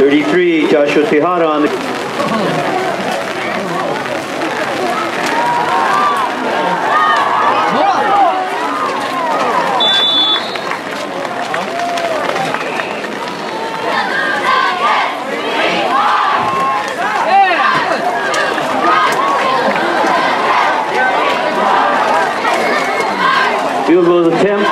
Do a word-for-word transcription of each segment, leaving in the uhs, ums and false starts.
thirty-three, Joshua Tejada on the... Field goal attempt.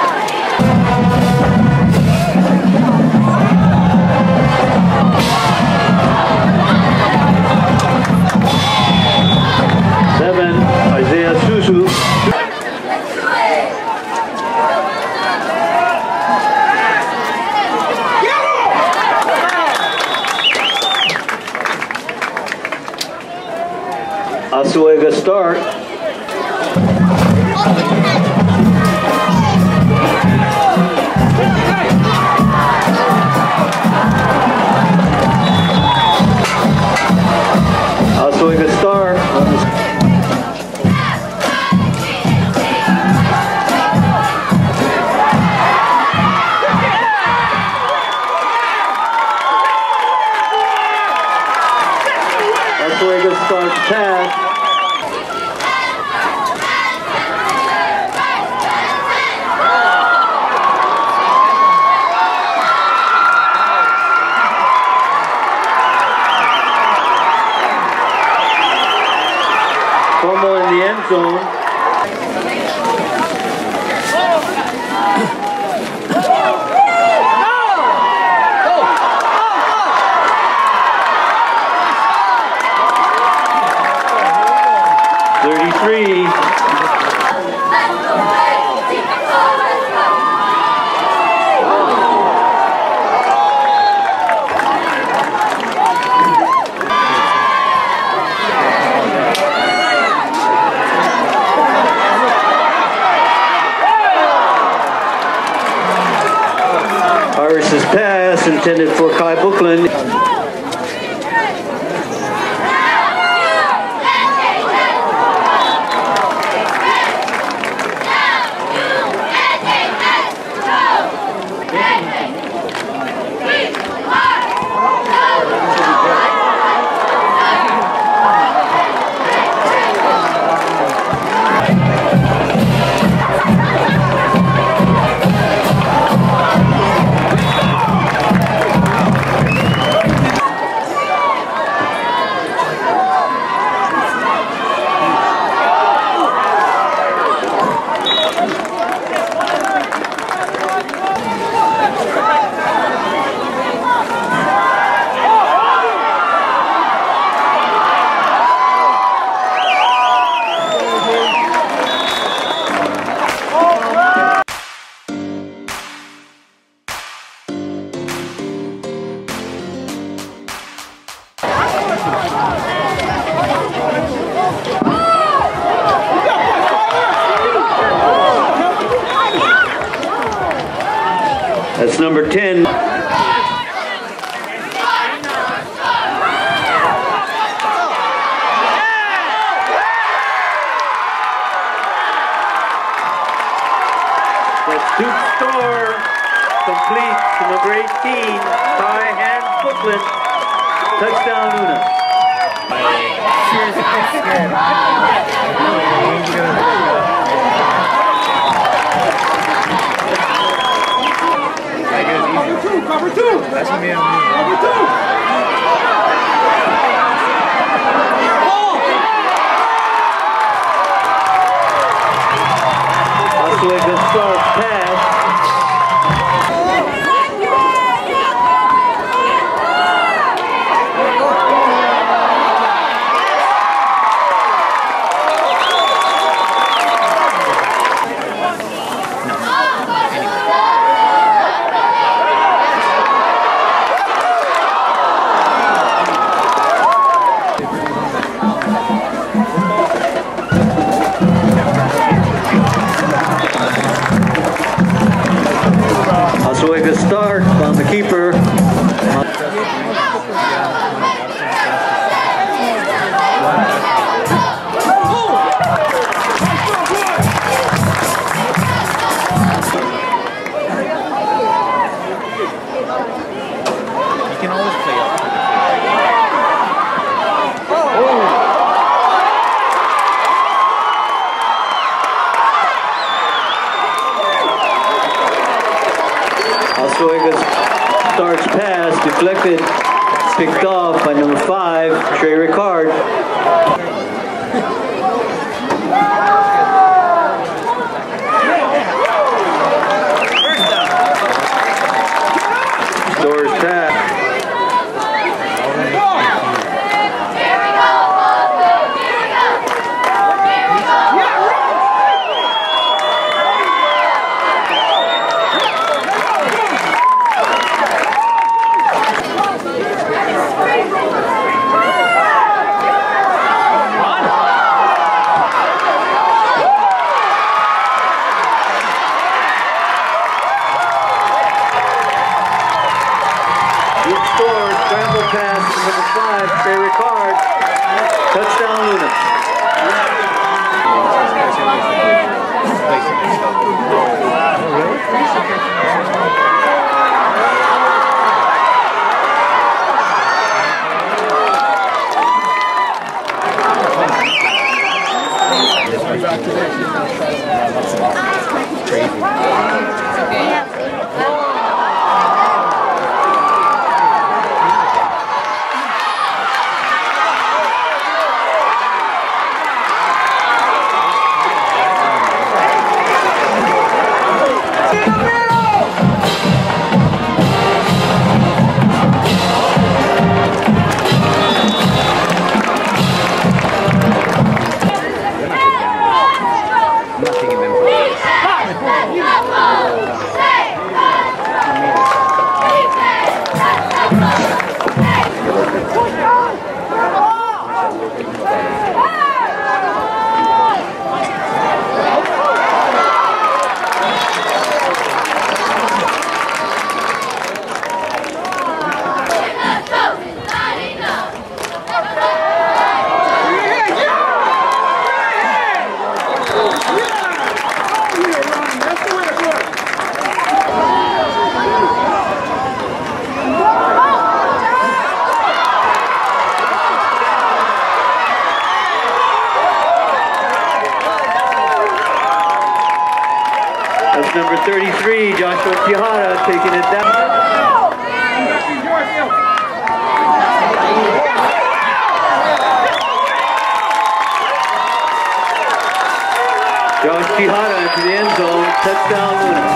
Seven, Isaiah Susu. Asuega start. Oswego Star. Oswego Star pass. Fumble in the end zone. thirty-three. Cyrus's pass intended for Kai Bookland. That's number ten. That's Duke Store complete to number eighteen, Ty Hans Brooklyn. Touchdown, Una. Cover two! That's me. Cover two! Oswego Star pass. Oswego start on the keeper. You can always play up. Soiga's starts pass, deflected, picked off by number five, Trey Ricard. Stores pass. Number five, Trey Ricard. Touchdown, Luna. That's number thirty-three, Joshua Tihara, taking it down. Josh Tihara into the end zone, touchdown Luna.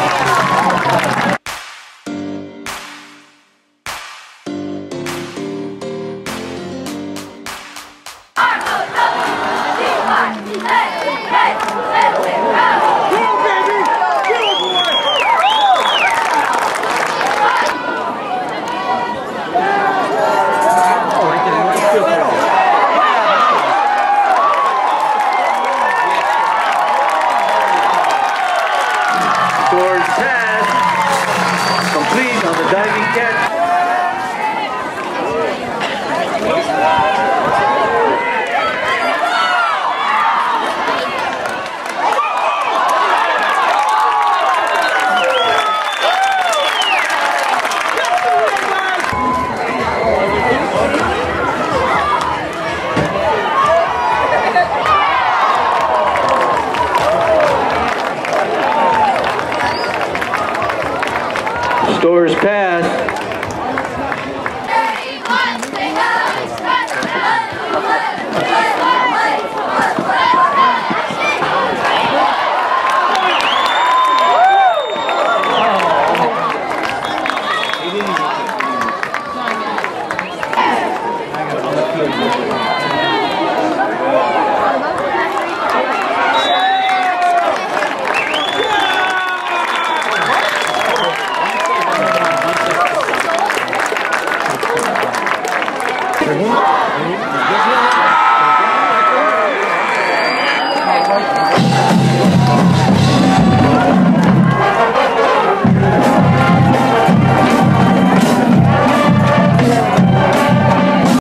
Scores pass, complete on the diving catch. Stores pass. Uhum.